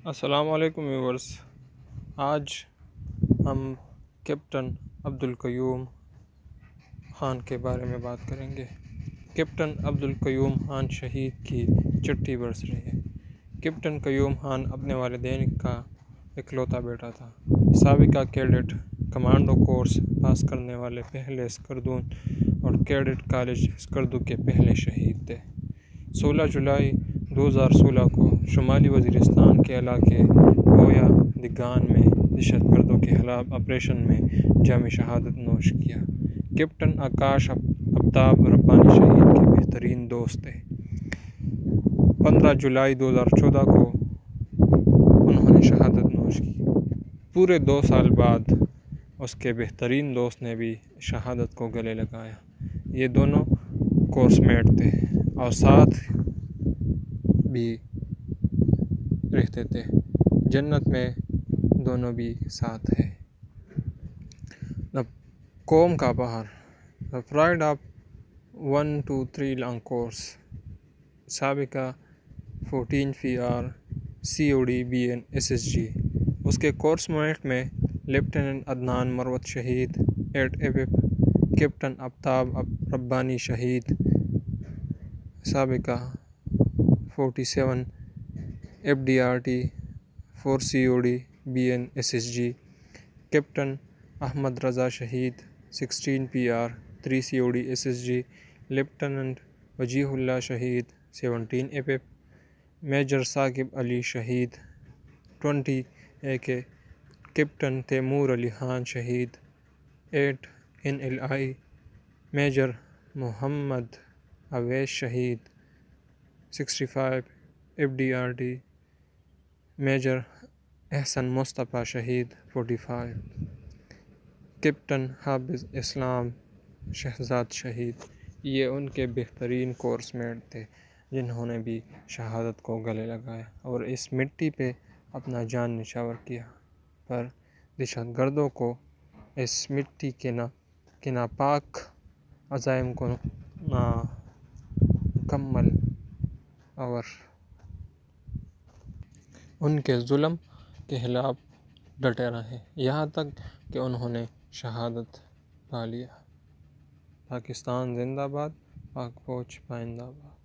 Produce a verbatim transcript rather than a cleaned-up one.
السلام علیکم ویورز، آج ہم کیپٹن عبدالقیوم خان کے بارے میں بات کریں گے۔ کیپٹن عبدالقیوم خان شہید کی چھٹی برس رہی ہے۔ کیپٹن قیوم خان اپنے والدین کا اکلوتا بیٹا تھا۔ سابقہ کیڈٹ کمانڈو کورس پاس کرنے والے پہلے اسکردون اور کیڈٹ کالج اسکردو کے پہلے شہید تھے۔ سولہ جولائی دو ہزار سولہ کو شمالی وزیرستان کے علاقے گویا دگان میں دہشت گردوں کے خلاف آپریشن میں جامِ شہادت نوش کیا۔ کیپٹن آکاش آفتاب ربانی شہید کے بہترین دوست تھے۔ پندرہ جولائی دو ہزار چودہ کو انہوں نے شہادت نوش کی۔ پورے دو سال بعد اس کے بہترین دوست نے بھی شہادت کو گلے لگایا۔ یہ دونوں کورس میٹ تھے اور ساتھ بھی رہتے تھے۔ جنت میں دونوں بھی ساتھ ہیں۔ قوم کا بہار، The Pride of one two three long course, سابقہ fourteen F R C O D B N S S G. اس کے کورس میٹ میں لیفٹیننٹ عدنان مروت شہید، eight F F, captain Aftab Rabbani شہید، سابقہ forty seven F D R T four C O D B N S S G, captain Ahmed Raza شہید، sixteen P R three C O D S S جی، lieutenant Wajihullah شہید، seventeen F F, major Saqib Ali شہید، twenty A K, captain Taimur Ali Khan شہید، eight N L I, major Muhammad Owais شہید، sixty five F D R T, major Ahsan Mustafa شہید، forty five, captain حافظ اسلام شہزاد شہید۔ یہ ان کے بہترین کورس میٹ تھے جنہوں نے بھی شہادت کو گلے لگایا اور اس مٹی پہ اپنا جان نچھاور کیا، پر دہشت گردوں کو اس مٹی کے نا کے ناپاک عزائم کو نامکمل اور ان کے ظلم کے خلاف ڈٹے رہے، یہاں تک کہ انہوں نے شہادت پا لیا۔ پاکستان زندہ باد، پاک فوج پائندہ باد۔